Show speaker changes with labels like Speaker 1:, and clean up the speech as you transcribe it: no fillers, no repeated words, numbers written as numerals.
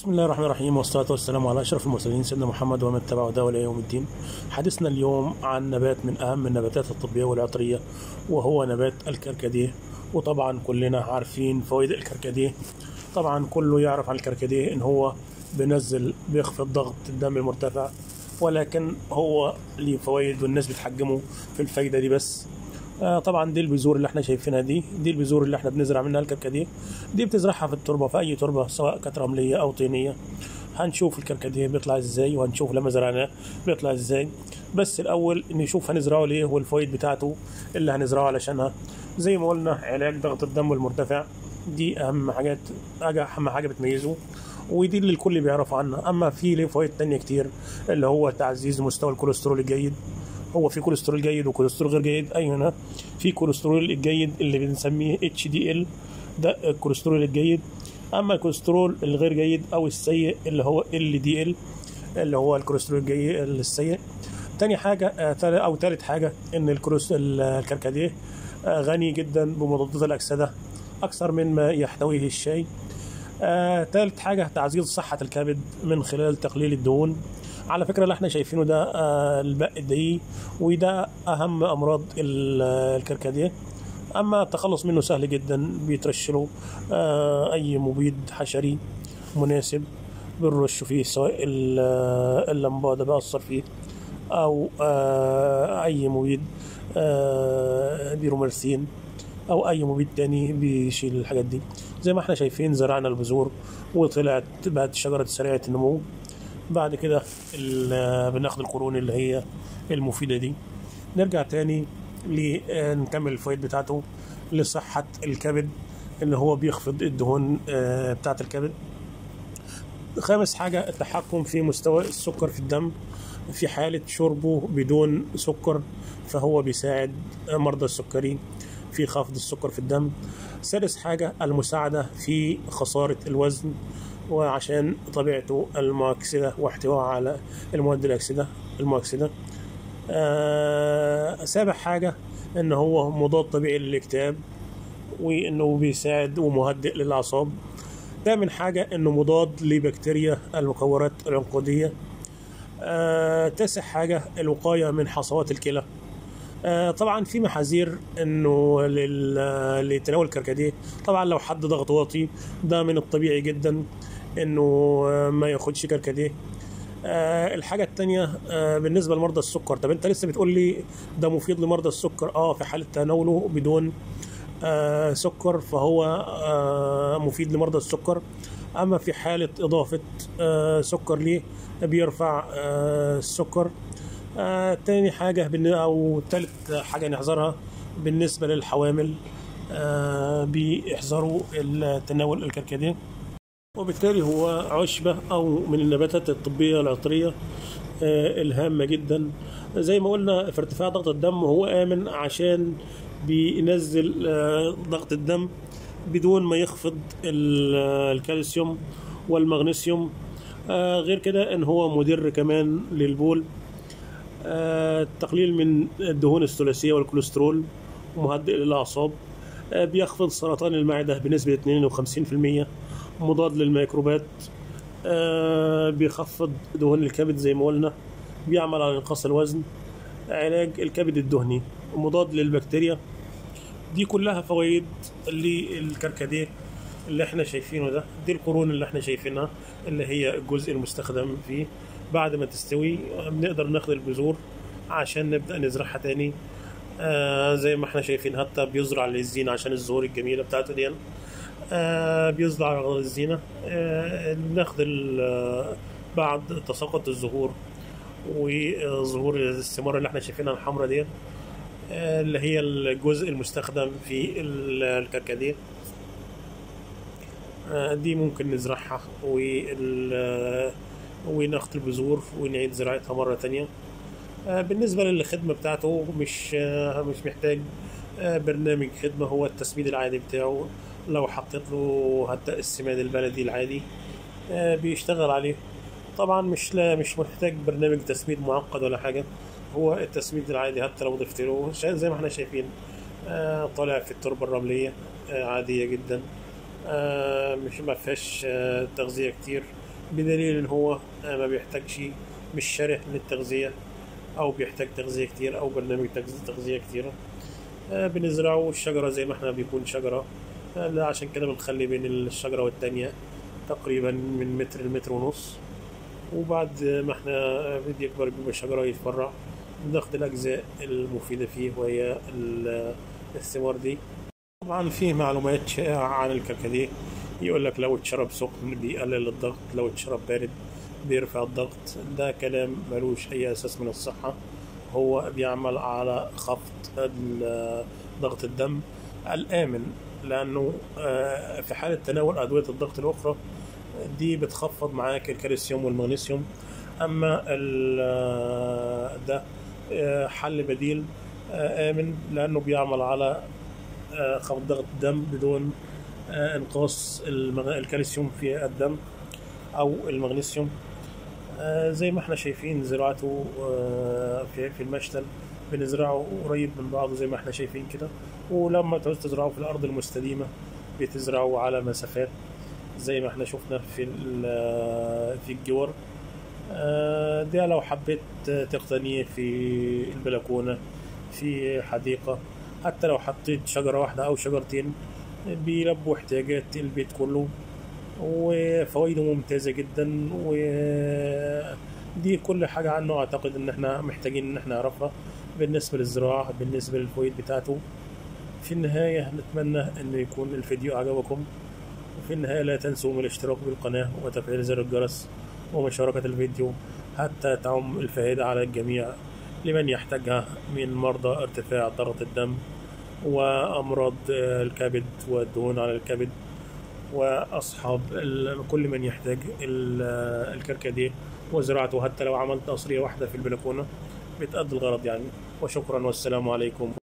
Speaker 1: بسم الله الرحمن الرحيم، والصلاة والسلام على أشرف المرسلين سيدنا محمد ومن تبعه هداه إلى يوم الدين. حديثنا اليوم عن نبات من أهم النباتات الطبية والعطرية، وهو نبات الكركديه. وطبعا كلنا عارفين فوائد الكركديه. طبعا كله يعرف عن الكركديه إن هو بيخفض ضغط الدم المرتفع، ولكن هو ليه فوائد والناس بتحجمه في الفايدة دي بس. طبعا دي البذور اللي احنا شايفينها، دي البذور اللي احنا بنزرع منها الكركديه. دي بتزرعها في التربه، في اي تربه سواء كانت رمليه او طينيه. هنشوف الكركديه بيطلع ازاي، وهنشوف لما زرعناه بيطلع ازاي. بس الاول نشوف هنزرعه ليه والفوائد بتاعته اللي هنزرعه علشانها. زي ما قلنا علاج ضغط الدم المرتفع، دي اهم حاجه بتميزه، ودي اللي الكل بيعرف عنها. اما في ليه فوائد تانية كتير، اللي هو تعزيز مستوى الكوليسترول الجيد. هو في كوليسترول جيد وكوليسترول غير جيد. هنا في كوليسترول الجيد اللي بنسميه HDL، ده الكوليسترول الجيد. اما الكوليسترول الغير جيد او السيء اللي هو LDL، اللي هو الكوليسترول الجيد السيء. تاني حاجة او تالت حاجة ان الكركديه غني جدا بمضادات الأكسدة أكثر مما يحتويه الشاي. تالت حاجة تعزيز صحة الكبد من خلال تقليل الدهون. على فكرة اللي احنا شايفينه ده البق الدقيق، وده أهم أمراض الكركديه. أما التخلص منه سهل جدا، بيترشله أي مبيد حشري مناسب بنرشه فيه، سواء اللمبة ده بيأثر فيه، أو أي مبيد بيرومرثين، أو أي مبيد تاني بيشيل الحاجات دي. زي ما احنا شايفين زرعنا البذور وطلعت بقت شجرة سريعة النمو. بعد كده بناخد القرون اللي هي المفيدة دي. نرجع تاني نكمل الفوائد بتاعته لصحة الكبد، اللي هو بيخفض الدهون بتاعة الكبد. خامس حاجة التحكم في مستوى السكر في الدم في حالة شربه بدون سكر، فهو بيساعد مرضى السكري في خفض السكر في الدم. سادس حاجة المساعدة في خسارة الوزن، وعشان طبيعته المؤكسدة واحتوائه على المواد المؤكسدة. سابع حاجة ان هو مضاد طبيعي للاكتئاب، وانه بيساعد ومهدئ للاعصاب. تامن حاجة انه مضاد لبكتيريا المكورات العنقودية. تاسع حاجة الوقاية من حصوات الكلى. طبعا في محاذير انه لتناول الكركديه. طبعا لو حد ضغط واطي، ده من الطبيعي جدا انه ما ياخدش كركديه. الحاجة التانية بالنسبة لمرضى السكر. طب انت لسه بتقول لي ده مفيد لمرضى السكر. في حالة تناوله بدون سكر فهو مفيد لمرضى السكر. اما في حالة اضافة سكر ليه بيرفع السكر. تاني حاجة أو تالت حاجة نحذرها بالنسبة للحوامل، بيحذروا تناول الكركديه. وبالتالي هو عشبة أو من النباتات الطبية العطرية الهامة جدا. زي ما قلنا في ارتفاع ضغط الدم هو آمن، عشان بينزل ضغط الدم بدون ما يخفض الكالسيوم والمغنيسيوم. غير كده ان هو مدر كمان للبول، التقليل من الدهون الثلاثية والكوليسترول، ومهدئ للأعصاب. بيخفض سرطان المعدة بنسبة 52%، مضاد للميكروبات. بيخفض دهون الكبد زي ما قلنا، بيعمل على إنقاص الوزن، علاج الكبد الدهني، مضاد للبكتيريا. دي كلها فوائد للكركديه اللي احنا شايفينه ده. دي القرون اللي احنا شايفينها اللي هي الجزء المستخدم فيه. بعد ما تستوي بنقدر ناخد البذور عشان نبدأ نزرعها تاني. زي ما احنا شايفين، حتى بيزرع للزينة عشان الزهور الجميلة بتاعته دي. بيزرع على الزينة. ناخد بعد تساقط الزهور وظهور الثمار اللي احنا شايفينها الحمراء دي، اللي هي الجزء المستخدم في الكركديه. دي ممكن نزرعها وناخد البذور ونعيد زراعتها مرة تانية. بالنسبة للخدمة بتاعته مش محتاج برنامج خدمة. هو التسميد العادي بتاعه، لو حطيت له حتى السماد البلدي العادي بيشتغل عليه. طبعا مش محتاج برنامج تسميد معقد ولا حاجة. هو التسميد العادي حتى لو ضفت له زي ما احنا شايفين طالع في التربة الرملية عادية جدا، مش ما فيهاش تغذية كتير. بدليل إن هو ما بيحتاجش، مش شره للتغذية أو بيحتاج تغذية كتير أو برنامج تغذية كتيرة. بنزرعه الشجرة زي ما احنا بيكون شجرة. لا، عشان كده بنخلي بين الشجرة والتانية تقريبا من متر لمتر ونص. وبعد ما احنا بيكبر بيبقى شجرة يتفرع، بناخد الأجزاء المفيدة فيه وهي الثمار دي. طبعا فيه معلومات شائعة عن الكركديه، يقول لك لو اتشرب سخن بيقلل الضغط، لو اتشرب بارد بيرفع الضغط. ده كلام ملوش أي أساس من الصحة. هو بيعمل على خفض ضغط الدم الآمن، لأنه في حالة تناول أدوية الضغط الأخرى دي بتخفض معاك الكالسيوم والمغنيسيوم. أما ده حل بديل آمن، لأنه بيعمل على خفض ضغط الدم بدون انقاص الكالسيوم في الدم أو المغنيسيوم. زي ما احنا شايفين زراعته في المشتل، بنزرعه قريب من بعضه زي ما احنا شايفين كده. ولما تعوز تزرعه في الأرض المستديمة بتزرعه على مسافات زي ما احنا شفنا في الجور. ده لو حبيت تقتنيه في البلكونة في حديقة، حتى لو حطيت شجرة واحدة أو شجرتين بيلبوا احتياجات البيت كله، وفوائده ممتازة جدا. ودي كل حاجة عنه أعتقد إن احنا محتاجين إن احنا نعرفها بالنسبة للزراعة، بالنسبة للفوائد بتاعته. في النهاية نتمنى إن يكون الفيديو أعجبكم، وفي النهاية لا تنسوا من الاشتراك بالقناة وتفعيل زر الجرس ومشاركة الفيديو حتى تعم الفائدة على الجميع، لمن يحتاجها من مرضى ارتفاع ضغط الدم وأمراض الكبد والدهون على الكبد، وأصحاب كل من يحتاج الكركديه وزراعته. حتى لو عملت قصرية واحدة في البلكونة بتأدي الغرض يعني. وشكرا والسلام عليكم.